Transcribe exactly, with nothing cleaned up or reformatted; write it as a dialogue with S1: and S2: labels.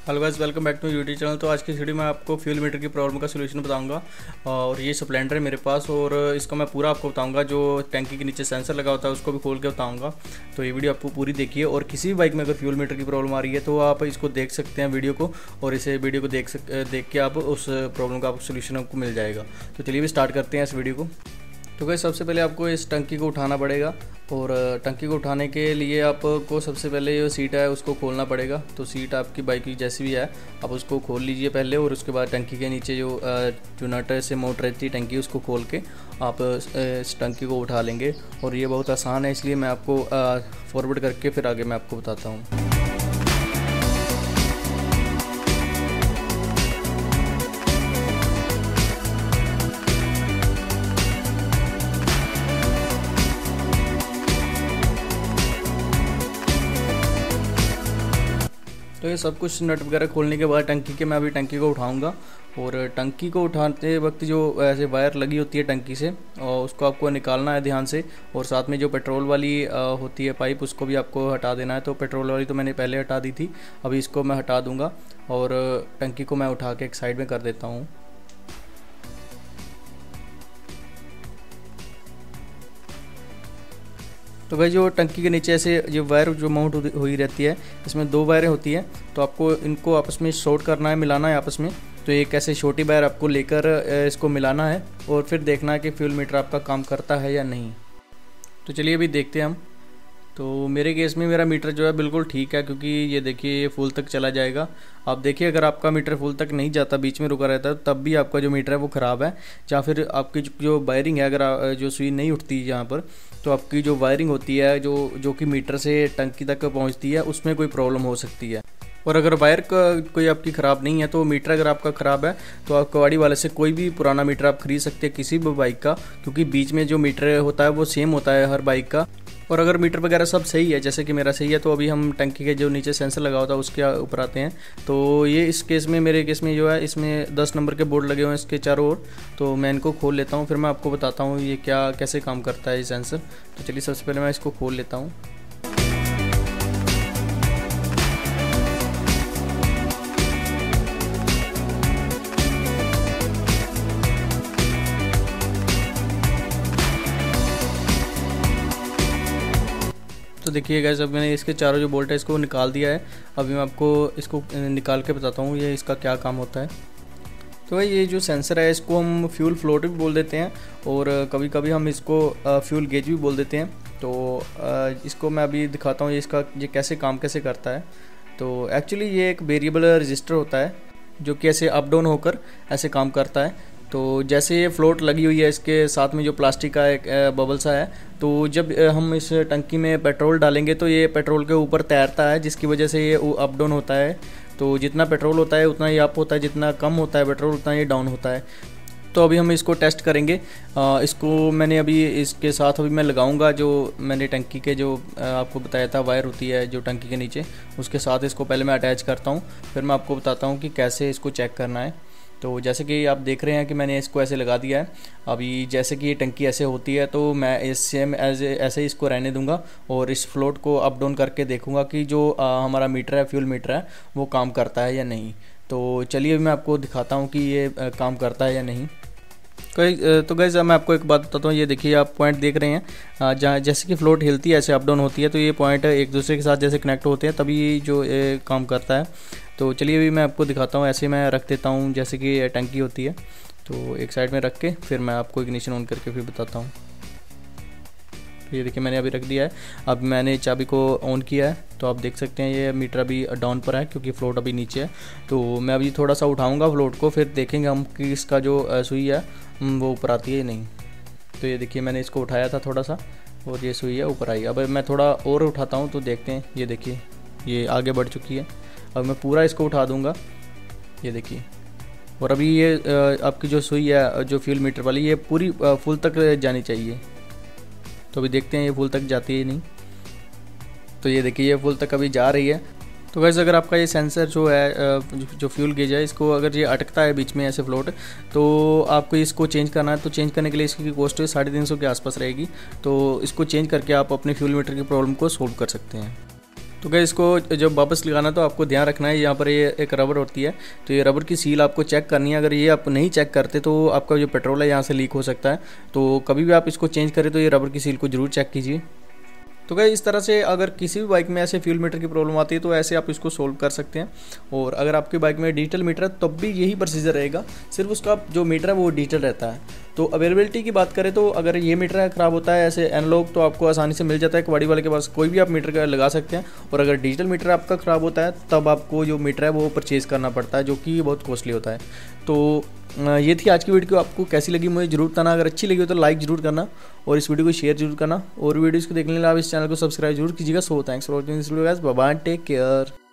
S1: Hello guys, welcome back to YouTube channel. तो आज की वीडियो में आपको फ्यूल मीटर की प्रॉब्लम का सोल्यूशन बताऊंगा। और ये स्प्लेंडर है मेरे पास और इसको मैं पूरा आपको बताऊंगा। जो टैंकी के नीचे सेंसर लगा होता है उसको भी खोल के बताऊंगा। तो ये वीडियो आपको पूरी देखिए। और किसी भी बाइक में अगर फ्यूल मीटर की प्रॉब्लम आ रही है तो आप इसको देख सकते हैं वीडियो को, और इसे वीडियो को देख सक देख के आप उस प्रॉब्लम का आपको सोल्यूशन आपको मिल जाएगा। तो चलिए भी स्टार्ट करते हैं इस वीडियो को। तो गाइस सबसे पहले आपको इस टंकी को उठाना पड़ेगा, और टंकी को उठाने के लिए आपको सबसे पहले जो सीट है उसको खोलना पड़ेगा। तो सीट आपकी बाइक की जैसी भी है आप उसको खोल लीजिए पहले, और उसके बाद टंकी के नीचे जो जो नट से मोटर रहती है टंकी उसको खोल के आप इस टंकी को उठा लेंगे। और ये बहुत आसान है, इसलिए मैं आपको फॉरवर्ड करके फिर आगे मैं आपको बताता हूँ। तो ये सब कुछ नट वगैरह खोलने के बाद टंकी के मैं अभी टंकी को उठाऊंगा। और टंकी को उठाते वक्त जो ऐसे वायर लगी होती है टंकी से, और उसको आपको निकालना है ध्यान से। और साथ में जो पेट्रोल वाली होती है पाइप उसको भी आपको हटा देना है। तो पेट्रोल वाली तो मैंने पहले हटा दी थी, अभी इसको मैं हटा दूँगा। और टंकी को मैं उठा के एक साइड में कर देता हूँ। तो भाई जो टंकी के नीचे ऐसे जो वायर जो माउंट हुई रहती है, इसमें दो वायरें होती हैं। तो आपको इनको आपस में शॉर्ट करना है, मिलाना है आपस में। तो एक ऐसे छोटी वायर आपको लेकर इसको मिलाना है, और फिर देखना है कि फ्यूल मीटर आपका काम करता है या नहीं। तो चलिए अभी देखते हैं हम। तो मेरे केस में मेरा मीटर जो है बिल्कुल ठीक है, क्योंकि ये देखिए ये फुल तक चला जाएगा। आप देखिए अगर आपका मीटर फुल तक नहीं जाता, बीच में रुका रहता है, तब भी आपका जो मीटर है वो ख़राब है। या फिर आपकी जो वायरिंग है, अगर जो सुई नहीं उठती यहाँ पर, तो आपकी जो वायरिंग होती है जो जो कि मीटर से टंकी तक पहुँचती है उसमें कोई प्रॉब्लम हो सकती है। और अगर वायर का कोई आपकी ख़राब नहीं है, तो मीटर अगर आपका ख़राब है तो आप कवाड़ी वाले से कोई भी पुराना मीटर आप खरीद सकते हैं किसी भी बाइक का, क्योंकि बीच में जो मीटर होता है वो सेम होता है हर बाइक का। और अगर मीटर वगैरह सब सही है, जैसे कि मेरा सही है, तो अभी हम टंकी के जो नीचे सेंसर लगा होता है उसके ऊपर आते हैं। तो ये इस केस में, मेरे केस में जो है, इसमें दस नंबर के बोर्ड लगे हुए हैं इसके चारों ओर। तो मैं इनको खोल लेता हूँ, फिर मैं आपको बताता हूँ ये क्या कैसे काम करता है ये सेंसर। तो चलिए सबसे पहले मैं इसको खोल लेता हूँ। तो देखिए गाइस, अब मैंने इसके चारों जो बोल्ट है इसको निकाल दिया है। अभी मैं आपको इसको निकाल के बताता हूँ ये इसका क्या काम होता है। तो भाई ये जो सेंसर है इसको हम फ्यूल फ्लोट भी बोल देते हैं, और कभी कभी हम इसको फ्यूल गेज भी बोल देते हैं। तो इसको मैं अभी दिखाता हूँ ये इसका ये कैसे काम कैसे करता है। तो एक्चुअली ये एक वेरिएबल रजिस्टर होता है जो कि ऐसे अप डाउन होकर ऐसे काम करता है। तो जैसे ये फ्लोट लगी हुई है, इसके साथ में जो प्लास्टिक का एक बबल सा है, तो जब हम इस टंकी में पेट्रोल डालेंगे तो ये पेट्रोल के ऊपर तैरता है, जिसकी वजह से ये अप डाउन होता है। तो जितना पेट्रोल होता है उतना ही अप होता है, जितना कम होता है पेट्रोल उतना ही डाउन होता है। तो अभी हम इसको टेस्ट करेंगे। आ, इसको मैंने अभी इसके साथ अभी मैं लगाऊंगा जो मैंने टंकी के जो आपको बताया था वायर होती है जो टंकी के नीचे, उसके साथ इसको पहले मैं अटैच करता हूँ, फिर मैं आपको बताता हूँ कि कैसे इसको चेक करना है। तो जैसे कि आप देख रहे हैं कि मैंने इसको ऐसे लगा दिया है। अभी जैसे कि ये टंकी ऐसे होती है, तो मैं इस सेम एज ऐसे ही इसको रहने दूंगा, और इस फ्लोट को अप डाउन करके देखूंगा कि जो आ, हमारा मीटर है फ्यूल मीटर है वो काम करता है या नहीं। तो चलिए मैं आपको दिखाता हूँ कि ये आ, काम करता है या नहीं। तो गाइस मैं आपको एक बात बताता हूँ, ये देखिए आप पॉइंट देख रहे हैं, जहाँ जैसे कि फ्लोट हिलती है ऐसे अप डाउन होती है, तो ये पॉइंट एक दूसरे के साथ जैसे कनेक्ट होते हैं तभी जो ये काम करता है। तो चलिए अभी मैं आपको दिखाता हूँ। ऐसे मैं रख देता हूँ जैसे कि टंकी होती है, तो एक साइड में रख के फिर मैं आपको इग्निशन ऑन करके फिर बताता हूँ। तो ये देखिए मैंने अभी रख दिया है। अब मैंने चाबी को ऑन किया है, तो आप देख सकते हैं ये मीटर अभी डाउन पर है क्योंकि फ्लोट अभी नीचे है। तो मैं अभी थोड़ा सा उठाऊंगा फ्लोट को, फिर देखेंगे हम कि इसका जो सुई है वो ऊपर आती है नहीं। तो ये देखिए मैंने इसको उठाया था थोड़ा सा, और ये सुई है ऊपर आई। अब मैं थोड़ा और उठाता हूँ तो देखते हैं। ये देखिए ये आगे बढ़ चुकी है। अब मैं पूरा इसको उठा दूँगा, ये देखिए। और अभी ये आपकी जो सुई है जो फ्यूल मीटर वाली, ये पूरी फुल तक जानी चाहिए। तो अभी देखते हैं ये फुल तक जाती है नहीं। तो ये देखिए ये फुल तक अभी जा रही है। तो वैसे अगर आपका ये सेंसर जो है जो फ्यूल गेज है, इसको अगर ये अटकता है बीच में ऐसे फ्लोट, तो आपको इसको चेंज करना है। तो चेंज करने के लिए इसकी कॉस्ट साढ़े तीन सौ के आसपास रहेगी। तो इसको चेंज करके आप अपने फ्यूल मीटर की प्रॉब्लम को सोल्व कर सकते हैं। तो क्या इसको जब वापस लगाना तो आपको ध्यान रखना है, यहाँ पर ये एक रबर होती है, तो ये रबर की सील आपको चेक करनी है। अगर ये आप नहीं चेक करते तो आपका जो पेट्रोल है यहाँ से लीक हो सकता है। तो कभी भी आप इसको चेंज करें तो ये रबर की सील को जरूर चेक कीजिए। तो क्या इस तरह से अगर किसी भी बाइक में ऐसे फ्यूल मीटर की प्रॉब्लम आती है तो ऐसे आप इसको सोल्व कर सकते हैं। और अगर आपकी बाइक में डिजिटल मीटर है तब भी यही प्रोसीजर रहेगा, सिर्फ उसका जो मीटर है वो डिजिटल रहता है। तो अवेलेबिलिटी की बात करें तो अगर ये मीटर ख़राब होता है ऐसे एनालॉग तो आपको आसानी से मिल जाता है, कबाड़ी वाले के पास कोई भी आप मीटर का लगा सकते हैं। और अगर डिजिटल मीटर आपका ख़राब होता है तब आपको जो मीटर है वो परचेज़ करना पड़ता है, जो कि बहुत कॉस्टली होता है। तो ये थी आज की वीडियो, आपको कैसी लगी मुझे जरूर बताना। अगर अच्छी लगी हो तो लाइक जरूर करना और इस वीडियो को शेयर जरूर करना, और वीडियोज़ को देखने के लिए आप इस चैनल को सब्सक्राइब जरूर कीजिएगा। So thanks for watching this video guys, bye bye, take care.